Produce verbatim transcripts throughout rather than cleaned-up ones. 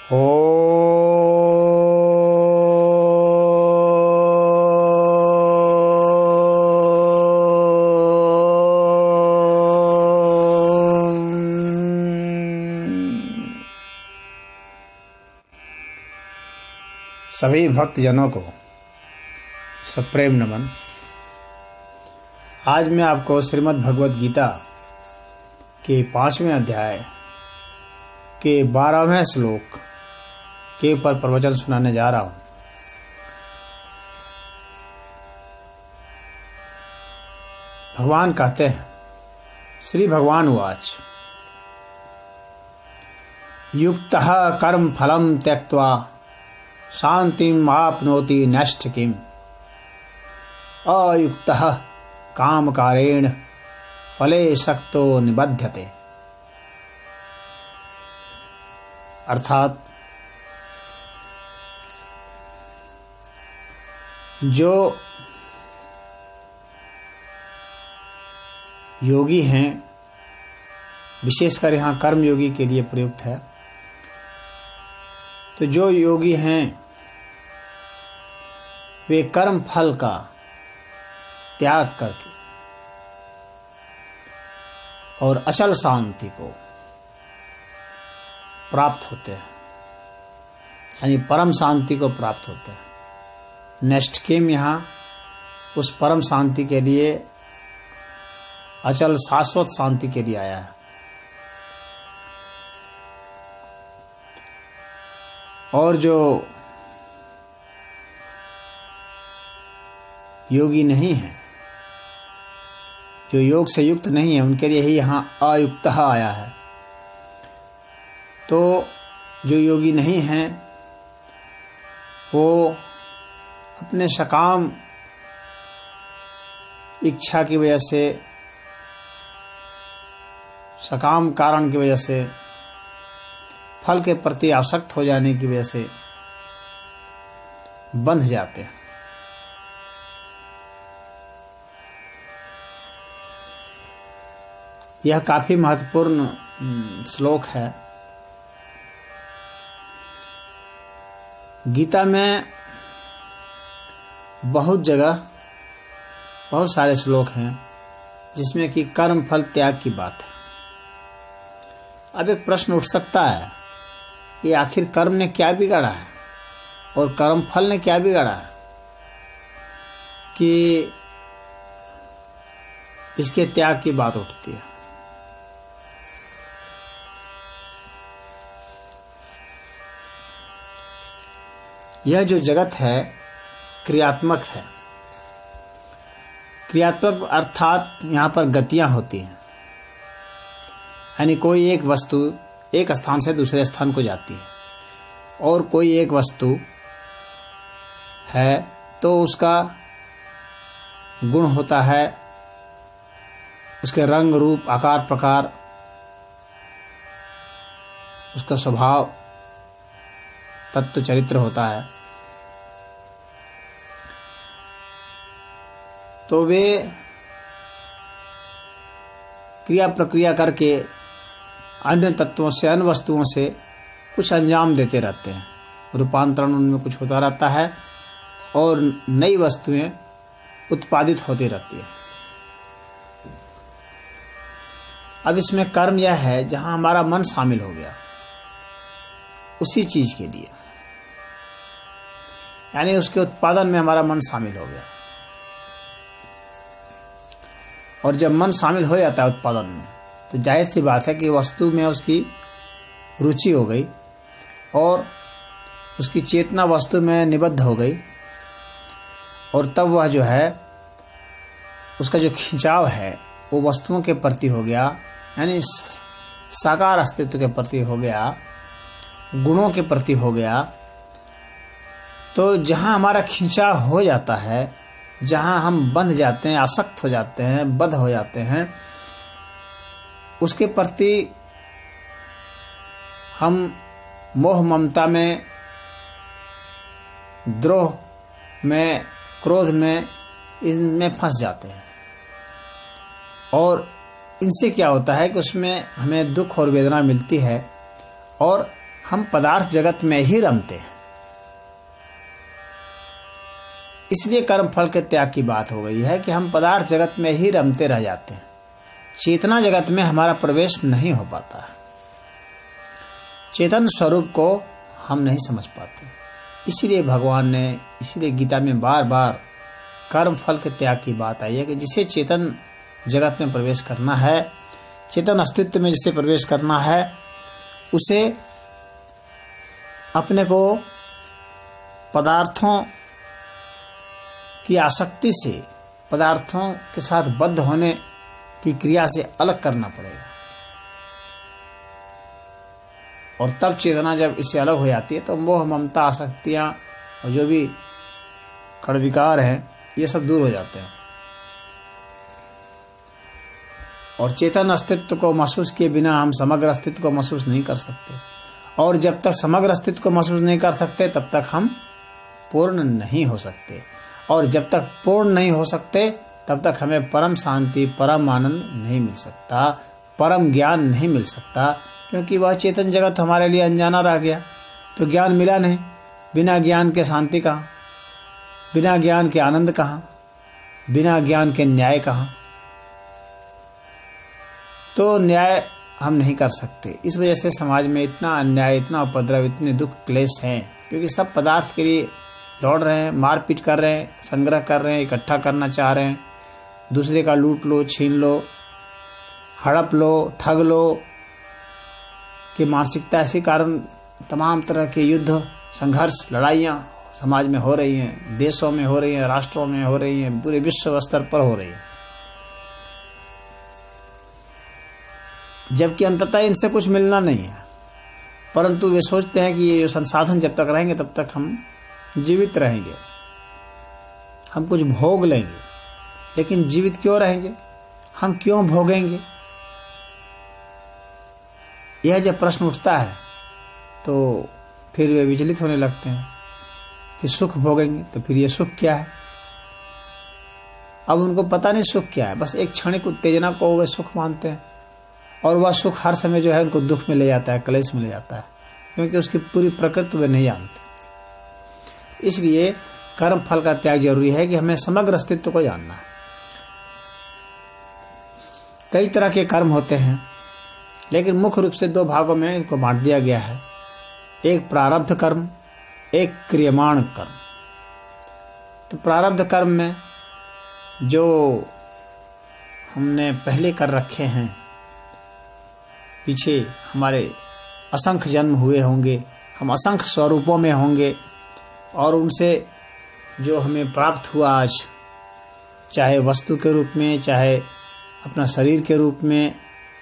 ओ सभी भक्तजनों को सप्रेम नमन। आज मैं आपको श्रीमद् भगवद गीता के पांचवें अध्याय के बारहवें श्लोक के ऊपर प्रवचन सुनाने जा रहा हूं। भगवान कहते हैं, श्री भगवान उवाच युक्तः कर्म फलम त्यक्त्वा शांतिम आपनोति नष्ट किम अयुक्तः कामकारेण फले सक्तो निबध्यते। अर्थात जो योगी हैं, विशेषकर यहाँ कर्म योगी के लिए प्रयुक्त है, तो जो योगी हैं वे कर्म फल का त्याग करके और अचल शांति को प्राप्त होते हैं, यानी परम शांति को प्राप्त होते हैं। नैष्ठिकीम यहाँ उस परम शांति के लिए, अचल शाश्वत शांति के लिए आया है। और जो योगी नहीं है, जो योग से युक्त नहीं है, उनके लिए ही यहाँ अयुक्तः आया है। तो जो योगी नहीं हैं वो अपने सकाम इच्छा की वजह से, सकाम कारण की वजह से, फल के प्रति आसक्त हो जाने की वजह से बंध जाते हैं। यह काफी महत्वपूर्ण श्लोक है। गीता में बहुत जगह बहुत सारे श्लोक हैं जिसमें कि कर्म फल त्याग की बात है। अब एक प्रश्न उठ सकता है कि आखिर कर्म ने क्या बिगाड़ा है और कर्म फल ने क्या बिगाड़ा है कि इसके त्याग की बात उठती है। यह जो जगत है क्रियात्मक है। क्रियात्मक अर्थात यहाँ पर गतियां होती हैं, यानी कोई एक वस्तु एक स्थान से दूसरे स्थान को जाती है और कोई एक वस्तु है तो उसका गुण होता है, उसके रंग रूप आकार प्रकार, उसका स्वभाव तत्व चरित्र होता है। तो वे क्रिया प्रक्रिया करके अन्य तत्वों से, अन्य वस्तुओं से कुछ अंजाम देते रहते हैं, रूपांतरण उनमें कुछ होता रहता है और नई वस्तुएं उत्पादित होती रहती है। अब इसमें कर्म यह है जहां हमारा मन शामिल हो गया उसी चीज के लिए, यानी उसके उत्पादन में हमारा मन शामिल हो गया। और जब मन शामिल हो जाता है उत्पादन में तो जाहिर सी बात है कि वस्तु में उसकी रुचि हो गई और उसकी चेतना वस्तु में निबद्ध हो गई, और तब वह जो है उसका जो खिंचाव है वो वस्तुओं के प्रति हो गया, यानी साकार अस्तित्व के प्रति हो गया, गुणों के प्रति हो गया। तो जहाँ हमारा खिंचाव हो जाता है, जहाँ हम बंध जाते हैं, आसक्त हो जाते हैं, बद्ध हो जाते हैं, उसके प्रति हम मोह ममता में, द्रोह में, क्रोध में, इनमें फंस जाते हैं। और इनसे क्या होता है कि उसमें हमें दुख और वेदना मिलती है और हम पदार्थ जगत में ही रमते हैं, इसलिए कर्म फल के त्याग की बात हो गई है कि हम पदार्थ जगत में ही रमते रह जाते हैं, चेतना जगत में हमारा प्रवेश नहीं हो पाता है, चेतन स्वरूप को हम नहीं समझ पाते। इसीलिए भगवान ने, इसीलिए गीता में बार बार कर्म फल के त्याग की बात आई है कि जिसे चेतन जगत में प्रवेश करना है, चेतन अस्तित्व में जिसे प्रवेश करना है, उसे अपने को पदार्थों की आसक्ति से, पदार्थों के साथ बद्ध होने की क्रिया से अलग करना पड़ेगा। और तब चेतना जब इससे अलग हो जाती है तो मोह ममता आसक्तियां और जो भी कड़विकार हैं ये सब दूर हो जाते हैं। और चेतन अस्तित्व को महसूस किए बिना हम समग्र अस्तित्व को महसूस नहीं कर सकते, और जब तक समग्र अस्तित्व को महसूस नहीं कर सकते तब तक हम पूर्ण नहीं हो सकते, और जब तक पूर्ण नहीं हो सकते तब तक हमें परम शांति, परम आनंद नहीं मिल सकता, परम ज्ञान नहीं मिल सकता, क्योंकि वह चेतन जगत हमारे लिए अनजाना रह गया। तो ज्ञान मिला नहीं, बिना ज्ञान के शांति कहाँ, बिना ज्ञान के आनंद कहाँ, बिना ज्ञान के न्याय कहाँ। तो न्याय हम नहीं कर सकते। इस वजह से समाज में इतना अन्याय, इतना उपद्रव, इतने दुख क्लेश हैं, क्योंकि सब पदार्थ के लिए दौड़ रहे हैं, मारपीट कर रहे हैं, संग्रह कर रहे हैं, इकट्ठा करना चाह रहे हैं, दूसरे का लूट लो, छीन लो, हड़प लो, ठग लो की मानसिकता। ऐसे कारण तमाम तरह के युद्ध, संघर्ष, लड़ाइयाँ समाज में हो रही हैं, देशों में हो रही हैं, राष्ट्रों में हो रही हैं, पूरे विश्व स्तर पर हो रही है, जबकि अंततः इनसे कुछ मिलना नहीं है। परंतु वे सोचते हैं कि ये संसाधन जब तक रहेंगे तब तक हम जीवित रहेंगे, हम कुछ भोग लेंगे। लेकिन जीवित क्यों रहेंगे, हम क्यों भोगेंगे? यह जब प्रश्न उठता है तो फिर वे विचलित होने लगते हैं कि सुख भोगेंगे, तो फिर ये सुख क्या है? अब उनको पता नहीं सुख क्या है, बस एक क्षणिक उत्तेजना को वे सुख मानते हैं, और वह सुख हर समय जो है उनको दुख में ले जाता है, क्लेश में ले जाता है, क्योंकि उसकी पूरी प्रकृति वे नहीं जानते। इसलिए कर्म फल का त्याग जरूरी है कि हमें समग्र अस्तित्व को जानना है। कई तरह के कर्म होते हैं, लेकिन मुख्य रूप से दो भागों में इनको बांट दिया गया है, एक प्रारब्ध कर्म, एक क्रियमाण कर्म। तो प्रारब्ध कर्म में जो हमने पहले कर रखे हैं, पीछे हमारे असंख्य जन्म हुए होंगे, हम असंख्य स्वरूपों में होंगे, और उनसे जो हमें प्राप्त हुआ आज, चाहे वस्तु के रूप में, चाहे अपना शरीर के रूप में,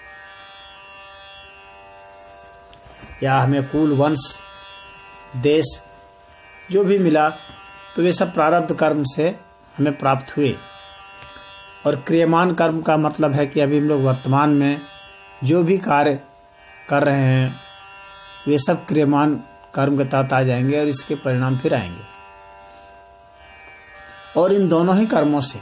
या हमें कुल, वंश, देश जो भी मिला, तो ये सब प्रारब्ध कर्म से हमें प्राप्त हुए। और क्रियमान कर्म का मतलब है कि अभी हम लोग वर्तमान में जो भी कार्य कर रहे हैं वे सब क्रियमान कर्म के तहत आ जाएंगे, और इसके परिणाम फिर आएंगे। और इन दोनों ही कर्मों से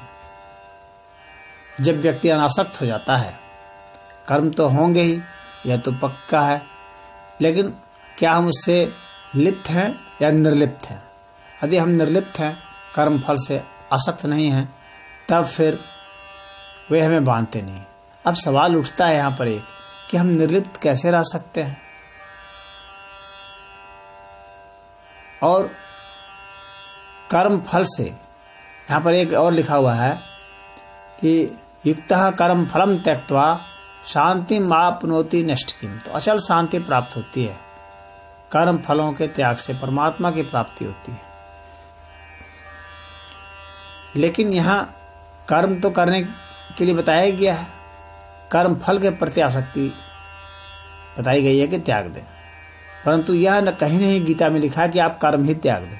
जब व्यक्ति अनासक्त हो जाता है, कर्म तो होंगे ही, यह तो पक्का है, लेकिन क्या हम उससे लिप्त हैं या निर्लिप्त हैं? यदि हम निर्लिप्त हैं, कर्म फल से आसक्त नहीं हैं, तब फिर वे हमें बांधते नहीं। अब सवाल उठता है यहाँ पर एक कि हम निर्लिप्त कैसे रह सकते हैं? और कर्म फल से यहाँ पर एक और लिखा हुआ है कि युक्तः कर्म फलम त्यक्त्वा शांति मापनोति नष्टकिम। तो अचल शांति प्राप्त होती है, कर्म फलों के त्याग से परमात्मा की प्राप्ति होती है। लेकिन यहाँ कर्म तो करने के लिए बताया गया है, कर्म फल के प्रति आसक्ति बताई गई है कि त्याग दें, परंतु यह न कहीं नहीं गीता में लिखा कि आप कर्म ही त्याग दें।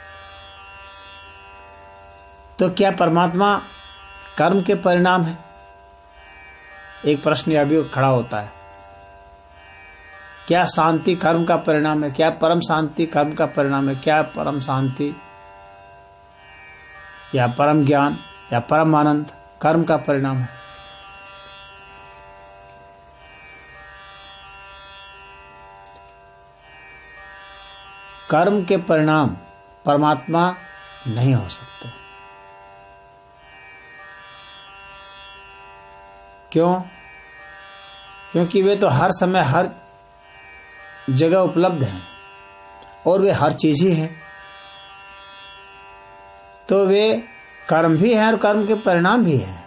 तो क्या परमात्मा कर्म के परिणाम है? एक प्रश्न यह भी खड़ा होता है, क्या शांति कर्म का परिणाम है? क्या परम शांति कर्म का परिणाम है? क्या परम शांति या परम ज्ञान या परम आनंद कर्म का परिणाम है? कर्म के परिणाम परमात्मा नहीं हो सकते। क्यों? क्योंकि वे तो हर समय हर जगह उपलब्ध हैं और वे हर चीज ही हैं। तो वे कर्म भी हैं और कर्म के परिणाम भी हैं।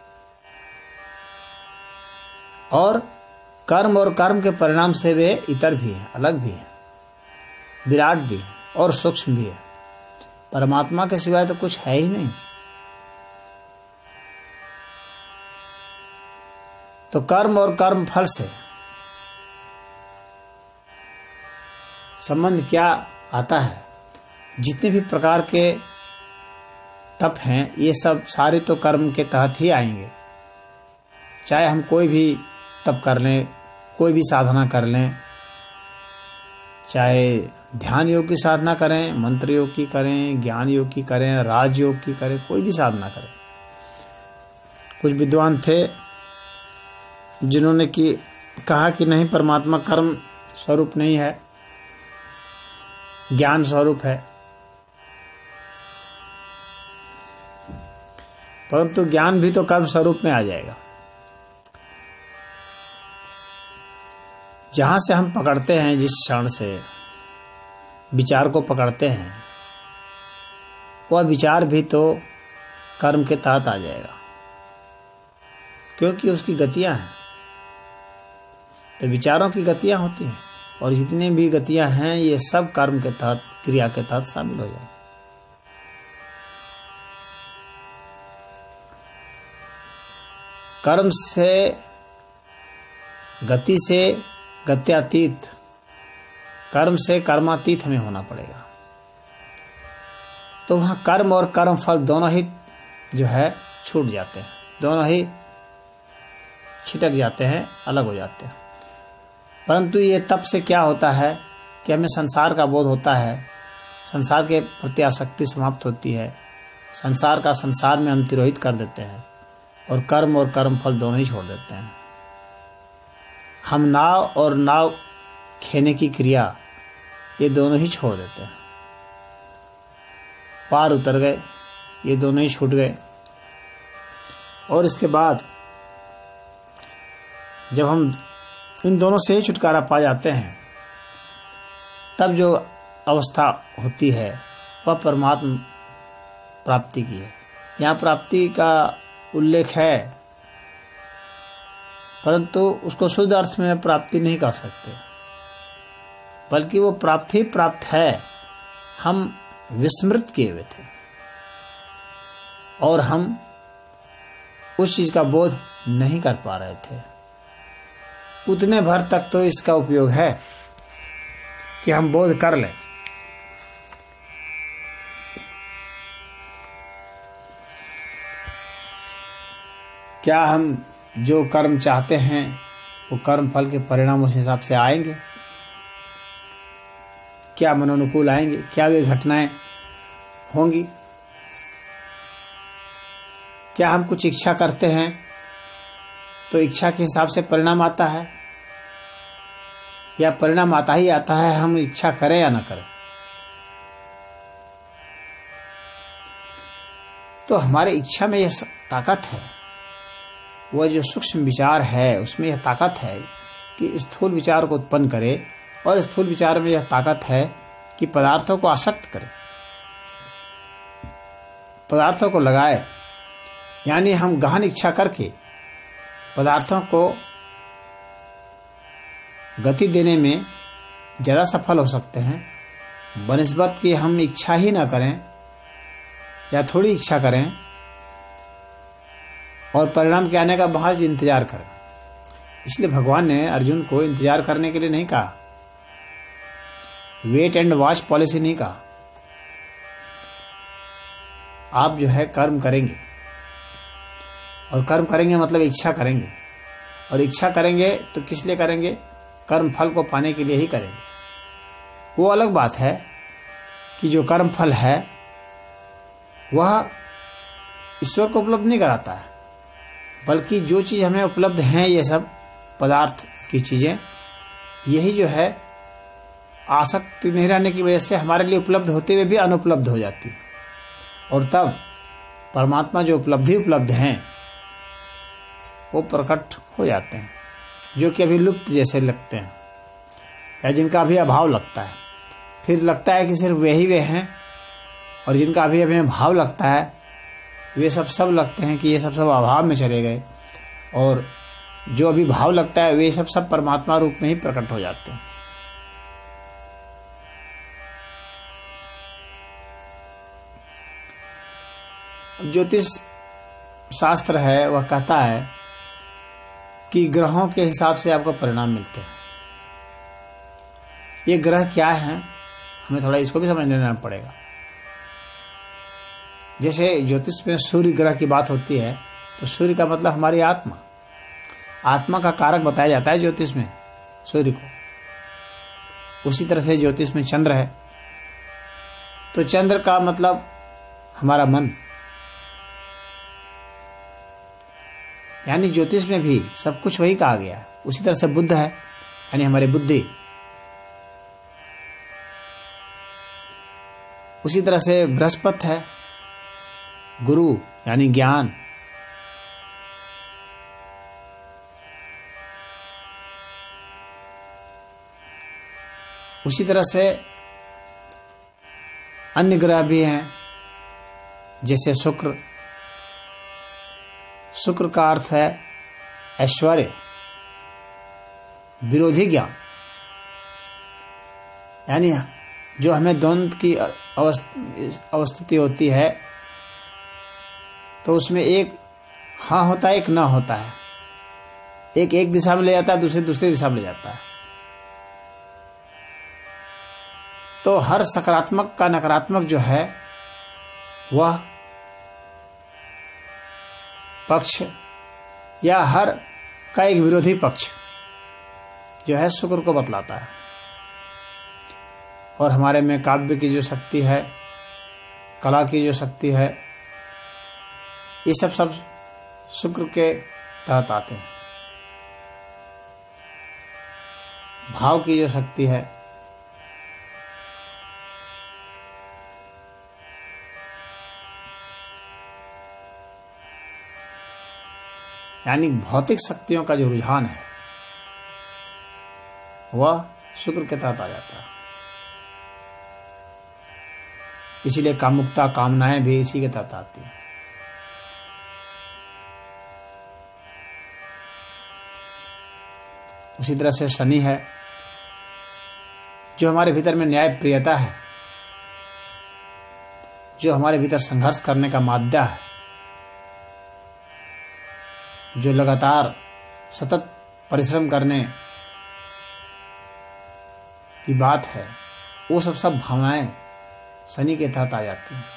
और कर्म और कर्म के परिणाम से वे इतर भी हैं, अलग भी हैं, विराट भी हैं और सूक्ष्म भी है। परमात्मा के सिवाय तो कुछ है ही नहीं। तो कर्म और कर्म फल से संबंध क्या आता है? जितने भी प्रकार के तप हैं ये सब सारे तो कर्म के तहत ही आएंगे। चाहे हम कोई भी तप कर लें, कोई भी साधना कर लें, चाहे ध्यान योग की साधना करें, मंत्र योग की करें, ज्ञान योग की करें, राज योग की करें, कोई भी साधना करें। कुछ विद्वान थे जिन्होंने कि कहा कि नहीं, परमात्मा कर्म स्वरूप नहीं है, ज्ञान स्वरूप है। परंतु ज्ञान भी तो कर्म स्वरूप में आ जाएगा। जहां से हम पकड़ते हैं, जिस क्षण से विचार को पकड़ते हैं, वह विचार भी तो कर्म के तहत आ जाएगा, क्योंकि उसकी गतियां हैं। तो विचारों की गतियां होती हैं और जितनी भी गतियां हैं ये सब कर्म के तहत, क्रिया के तहत शामिल हो जाएंगे। कर्म से, गति से गत्यातीत, कर्म से कर्मातीत हमें होना पड़ेगा। तो वहां कर्म और कर्म फल दोनों ही जो है छूट जाते हैं, दोनों ही छिटक जाते हैं, अलग हो जाते हैं। परंतु ये तब से क्या होता है कि हमें संसार का बोध होता है, संसार के प्रति आसक्ति समाप्त होती है, संसार का संसार में हम तिरोहित कर देते हैं और कर्म और कर्म फल दोनों ही छोड़ देते हैं। हम नाव और नाव खेने की क्रिया ये दोनों ही छोड़ देते हैं। पार उतर गए, ये दोनों ही छूट गए। और इसके बाद जब हम इन दोनों से ही छुटकारा पा जाते हैं, तब जो अवस्था होती है वह परमात्मा प्राप्ति की है। यहाँ प्राप्ति का उल्लेख है, परंतु उसको शुद्ध अर्थ में प्राप्ति नहीं कह सकते, बल्कि वो प्राप्ति प्राप्त है। हम विस्मृत किए हुए थे और हम उस चीज का बोध नहीं कर पा रहे थे। उतने भर तक तो इसका उपयोग है कि हम बोध कर लें। क्या हम जो कर्म चाहते हैं वो कर्म फल के परिणाम उस हिसाब से आएंगे? क्या मनोनुकूल आएंगे? क्या वे घटनाएं होंगी? क्या हम कुछ इच्छा करते हैं तो इच्छा के हिसाब से परिणाम आता है, या परिणाम आता ही आता है, हम इच्छा करें या ना करें? तो हमारे इच्छा में यह ताकत है, वह जो सूक्ष्म विचार है उसमें यह ताकत है कि स्थूल विचार को उत्पन्न करे, और स्थूल विचार में यह ताकत है कि पदार्थों को आसक्त करे, पदार्थों को लगाए। यानी हम गहन इच्छा करके पदार्थों को गति देने में जरा सफल हो सकते हैं, बनिस्बत कि हम इच्छा ही ना करें या थोड़ी इच्छा करें और परिणाम के आने का महज इंतजार करें। इसलिए भगवान ने अर्जुन को इंतजार करने के लिए नहीं कहा, वेट एंड वॉच पॉलिसी नहीं कहा। आप जो है कर्म करेंगे, और कर्म करेंगे मतलब इच्छा करेंगे, और इच्छा करेंगे तो किस लिए करेंगे? कर्म फल को पाने के लिए ही करेंगे। वो अलग बात है कि जो कर्म फल है वह ईश्वर को उपलब्ध नहीं कराता है, बल्कि जो चीज़ हमें उपलब्ध हैं, ये सब पदार्थ की चीज़ें, यही जो है आसक्ति नहीं रहने की वजह से हमारे लिए उपलब्ध होते हुए भी अनुपलब्ध हो जाती है, और तब परमात्मा जो उपलब्धि उपलब्ध हैं वो प्रकट हो जाते हैं, जो कि अभी लुप्त जैसे लगते हैं या जिनका अभी अभाव लगता है। फिर लगता है कि सिर्फ वे ही वे हैं, और जिनका अभी अभी भाव लगता है वे सब सब लगते हैं कि ये सब सब अभाव में चले गए, और जो अभी भाव लगता है वे सब सब परमात्मा रूप में ही प्रकट हो जाते हैं। ज्योतिष शास्त्र है वह कहता है कि ग्रहों के हिसाब से आपको परिणाम मिलते हैं। ये ग्रह क्या है, हमें थोड़ा इसको भी समझ लेना पड़ेगा। जैसे ज्योतिष में सूर्य ग्रह की बात होती है तो सूर्य का मतलब हमारी आत्मा, आत्मा का कारक बताया जाता है ज्योतिष में सूर्य को। उसी तरह से ज्योतिष में चंद्र है तो चंद्र का मतलब हमारा मन, यानी ज्योतिष में भी सब कुछ वही कहा गया है। उसी तरह से बुध है यानी हमारी बुद्धि, उसी तरह से बृहस्पति है गुरु यानी ज्ञान, उसी तरह से अन्य ग्रह भी हैं जैसे शुक्र। शुक्र का अर्थ है ऐश्वर्य, विरोधी ज्ञान, यानी जो हमें द्वंद्व की अवस्थिति होती है तो उसमें एक हाँ होता है एक ना होता है, एक एक दिशा में ले जाता है दूसरे दूसरी दिशा में ले जाता है। तो हर सकारात्मक का नकारात्मक जो है वह पक्ष या हर का एक विरोधी पक्ष जो है शुक्र को बतलाता है। और हमारे में काव्य की जो शक्ति है, कला की जो शक्ति है, ये सब सब शुक्र के तहत आते हैं। भाव की जो शक्ति है, यानी भौतिक शक्तियों का जो रुझान है वह शुक्र के तहत आ जाता है। इसीलिए कामुकता कामनाएं भी इसी के तहत आती हैं। उसी तरह से शनि है जो हमारे भीतर में न्याय प्रियता है, जो हमारे भीतर संघर्ष करने का माध्य है, जो लगातार सतत परिश्रम करने की बात है, वो सब सब भावनाएं शनि के तहत आ जाती हैं।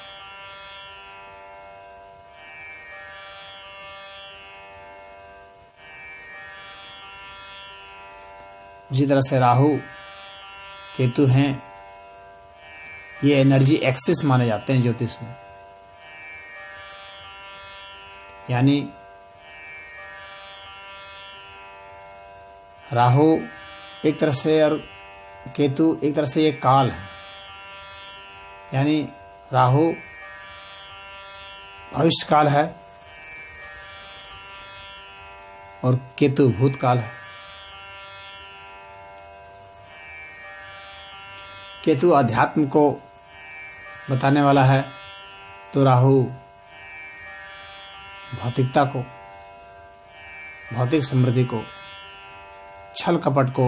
उसी तरह से राहु केतु हैं, ये एनर्जी एक्सिस माने जाते हैं ज्योतिष में, यानी राहु एक तरह से और केतु एक तरह से ये काल है, यानी राहु भविष्य काल है और केतु भूतकाल है। केतु अध्यात्म को बताने वाला है तो राहु भौतिकता को, भौतिक समृद्धि को, छल कपट को।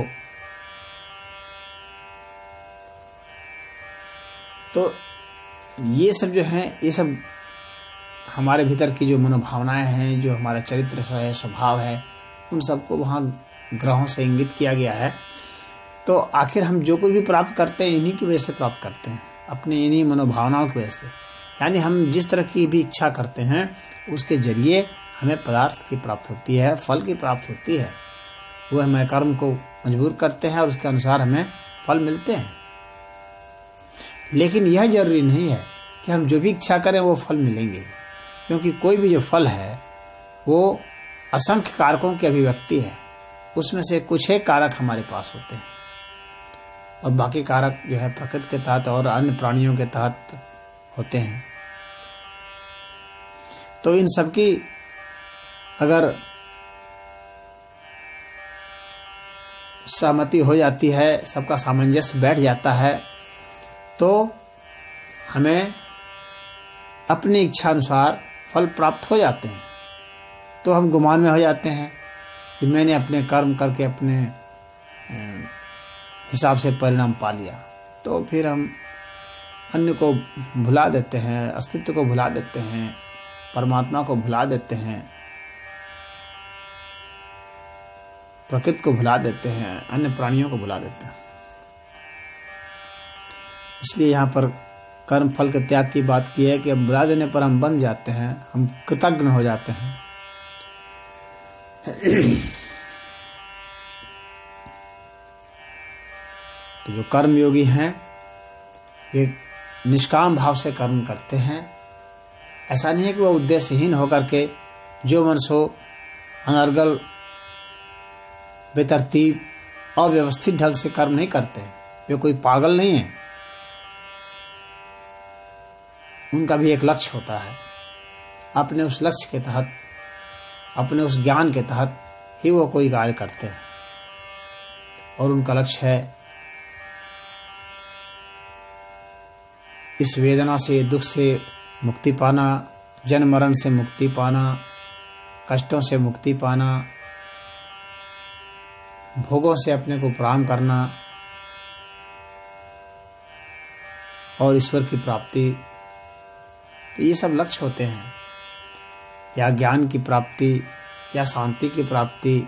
तो ये सब जो है, ये सब हमारे भीतर की जो मनोभावनाएं हैं, जो हमारा चरित्र है, स्वभाव है, उन सबको वहाँ ग्रहों से इंगित किया गया है। तो आखिर हम जो कुछ भी प्राप्त करते हैं इन्हीं की वजह से प्राप्त करते हैं, अपनी इन्हीं मनोभावनाओं की वजह से। यानी हम जिस तरह की भी इच्छा करते हैं उसके जरिए हमें पदार्थ की प्राप्ति होती है, फल की प्राप्ति होती है। वो हमें कर्म को मजबूर करते हैं और उसके अनुसार हमें फल मिलते हैं। लेकिन यह जरूरी नहीं है कि हम जो भी इच्छा करें वो फल मिलेंगे, क्योंकि कोई भी जो फल है वो असंख्य कारकों की अभिव्यक्ति है। उसमें से कुछ एक कारक हमारे पास होते हैं। और बाकी कारक जो है प्रकृति के तहत और अन्य प्राणियों के तहत होते हैं। तो इन सबकी अगर सहमति हो जाती है, सबका सामंजस्य बैठ जाता है, तो हमें अपनी इच्छा अनुसार फल प्राप्त हो जाते हैं। तो हम गुमान में हो जाते हैं कि मैंने अपने कर्म करके अपने हिसाब से परिणाम पा लिया। तो फिर हम अन्य को भुला देते हैं, अस्तित्व को भुला देते हैं, परमात्मा को भुला देते हैं, प्रकृति को भुला देते हैं, अन्य प्राणियों को भुला देते हैं। इसलिए यहाँ पर कर्म फल के त्याग की बात की है कि हम भुला देने पर हम बन जाते हैं, हम कृतज्ञ हो जाते हैं। तो जो कर्म योगी हैं वे निष्काम भाव से कर्म करते हैं। ऐसा नहीं है कि वह उद्देश्यहीन होकर के जो मन सो अनर्गल बेतरतीब अव्यवस्थित ढंग से कर्म नहीं करते। वे कोई पागल नहीं है, उनका भी एक लक्ष्य होता है। अपने उस लक्ष्य के तहत, अपने उस ज्ञान के तहत ही वो कोई कार्य करते हैं। और उनका लक्ष्य है इस वेदना से, दुख से मुक्ति पाना, जन्म मरण से मुक्ति पाना, कष्टों से मुक्ति पाना, भोगों से अपने को प्रणाम करना और ईश्वर की प्राप्ति। तो ये सब लक्ष्य होते हैं, या ज्ञान की प्राप्ति या शांति की प्राप्ति।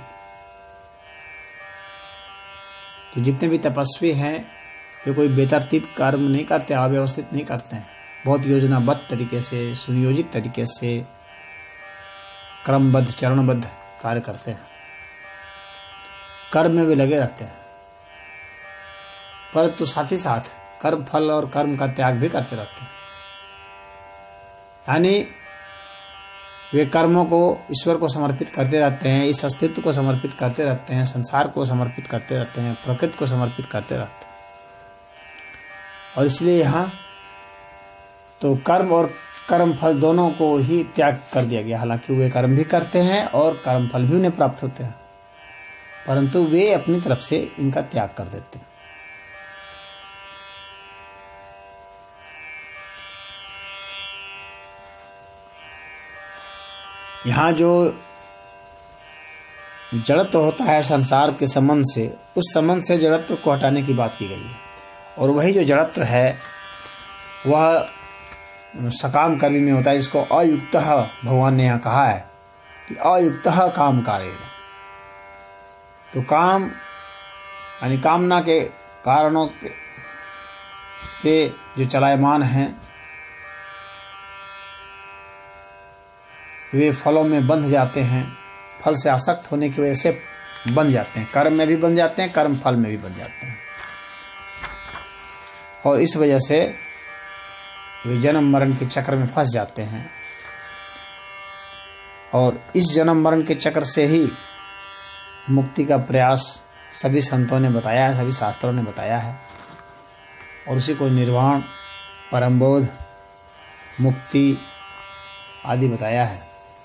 तो जितने भी तपस्वी हैं वे कोई बेतरतीब कर्म नहीं करते, अव्यवस्थित नहीं करते हैं। बहुत योजनाबद्ध तरीके से, सुनियोजित तरीके से, क्रमबद्ध चरणबद्ध कार्य करते हैं, कर्म में भी लगे रहते हैं। परंतु साथ ही साथ कर्म फल और कर्म का त्याग भी करते रहते हैं। यानी वे कर्मों को ईश्वर को समर्पित करते रहते हैं, इस अस्तित्व को समर्पित करते रहते हैं, संसार को समर्पित करते रहते हैं, प्रकृति को समर्पित करते रहते हैं। और इसलिए यहाँ तो कर्म और कर्म फल दोनों को ही त्याग कर दिया गया। हालांकि वे कर्म भी करते हैं और कर्म फल भी उन्हें प्राप्त होते हैं, परंतु वे अपनी तरफ से इनका त्याग कर देते हैं। यहाँ जो जड़त्व होता है संसार के संबंध से, उस संबंध से जड़त्व को हटाने की बात की गई है। और वही जो जड़त्व है वह सकाम कर्मी में होता है, जिसको अयुक्तः भगवान ने यहाँ कहा है कि अयुक्तः काम कारेण। तो काम यानी कामना के कारणों से जो चलायमान हैं वे फलों में बंध जाते हैं, फल से आसक्त होने की वजह से बन जाते हैं, कर्म में भी बन जाते हैं, कर्म फल में भी बन जाते हैं। और इस वजह से वे जन्म मरण के चक्र में फंस जाते हैं। और इस जन्म मरण के चक्र से ही मुक्ति का प्रयास सभी संतों ने बताया है, सभी शास्त्रों ने बताया है। और उसी को निर्वाण, परमबोध, मुक्ति आदि बताया है।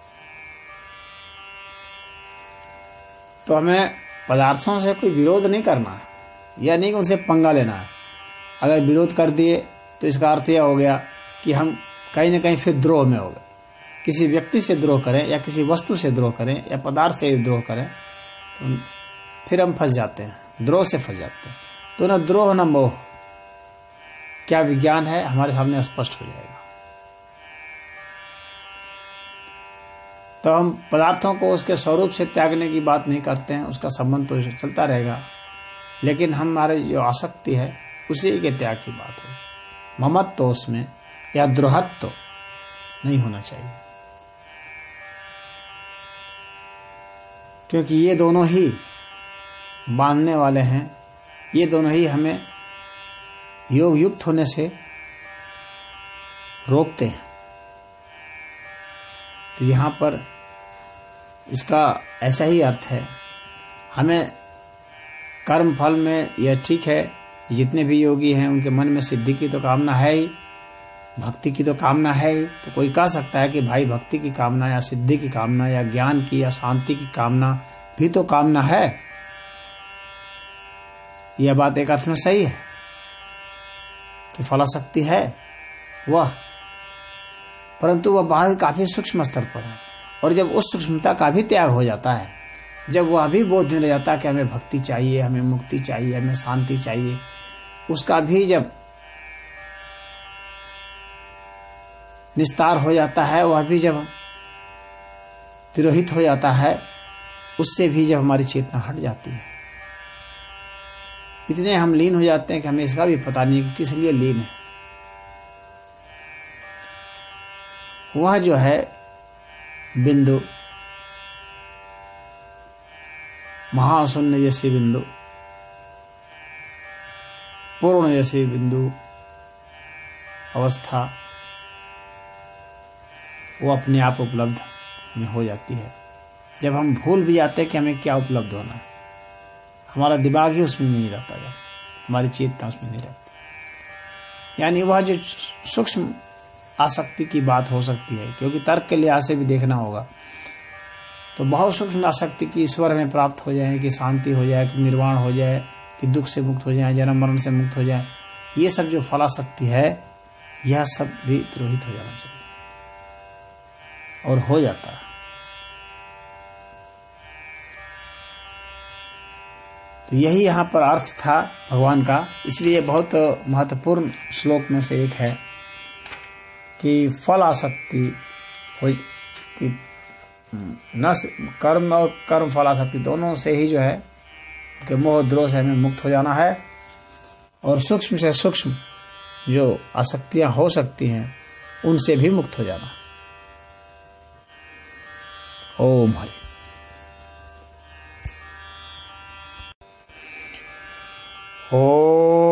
तो हमें पदार्थों से कोई विरोध नहीं करना है, या नहीं कि उनसे पंगा लेना है। अगर विरोध कर दिए तो इसका अर्थ यह हो गया कि हम कहीं ना कहीं फिर द्रोह में हो गए। किसी व्यक्ति से द्रोह करें या किसी वस्तु से द्रोह करें या पदार्थ से द्रोह करें तो फिर हम फंस जाते हैं, द्रोह से फंस जाते हैं। तो न द्रोह न मोह, क्या विज्ञान है हमारे सामने स्पष्ट हो जाएगा। तो हम पदार्थों को उसके स्वरूप से त्यागने की बात नहीं करते हैं, उसका संबंध तो चलता रहेगा, लेकिन हमारे जो आसक्ति है उसी के त्याग की बात है। ममत्व तो उसमें या द्रोहत्व तो नहीं होना चाहिए, क्योंकि ये दोनों ही बांधने वाले हैं, ये दोनों ही हमें योग युक्त होने से रोकते हैं। तो यहाँ पर इसका ऐसा ही अर्थ है। हमें कर्म फल में यह ठीक है जितने भी योगी हैं उनके मन में सिद्धि की तो कामना है ही, भक्ति की तो कामना है ही। तो कोई कह सकता है कि भाई भक्ति की कामना या सिद्धि की कामना या ज्ञान की या शांति की कामना भी तो कामना है। यह बात एक अर्थ में सही है कि फलाशक्ति है वह, परंतु वह बाहर काफी सूक्ष्म स्तर पर है। और जब उस सूक्ष्मता का भी त्याग हो जाता है, जब वह भी बोध ले जाता है कि हमें भक्ति चाहिए, हमें मुक्ति चाहिए, हमें शांति चाहिए, उसका भी जब निस्तार हो जाता है, वह भी जब तिरोहित हो जाता है, उससे भी जब हमारी चेतना हट जाती है, इतने हम लीन हो जाते हैं कि हमें इसका भी पता नहीं कि किस लिए लीन है। वह जो है बिंदु, महाशून्य जैसी बिंदु, पूर्ण जैसी बिंदु अवस्था, वो अपने आप उपलब्ध में हो जाती है। जब हम भूल भी जाते हैं कि हमें क्या उपलब्ध होना है, हमारा दिमाग ही उसमें नहीं रहता, जब हमारी चेतना उसमें नहीं रहती। यानी वह जो सूक्ष्म आसक्ति की बात हो सकती है, क्योंकि तर्क के लिहाज से भी देखना होगा तो बहुत सूक्ष्म आसक्ति की ईश्वर हमें प्राप्त हो जाए, कि शांति हो जाए, कि निर्वाण हो जाए, कि दुख से मुक्त हो जाए, जन्म मरण से मुक्त हो जाए, ये सब जो फलाशक्ति है यह सब भी तिरोहित हो जाना चाहिए, और हो जाता है। तो यही यहाँ पर अर्थ था भगवान का। इसलिए बहुत महत्वपूर्ण श्लोक में से एक है कि फल आसक्ति हो, कि न कर्म और कर्म फल आसक्ति दोनों से ही जो है कि मोह द्रोह से हमें मुक्त हो जाना है, और सूक्ष्म से सूक्ष्म जो आसक्तियां हो सकती हैं उनसे भी मुक्त हो जाना। ओम हरि। ओम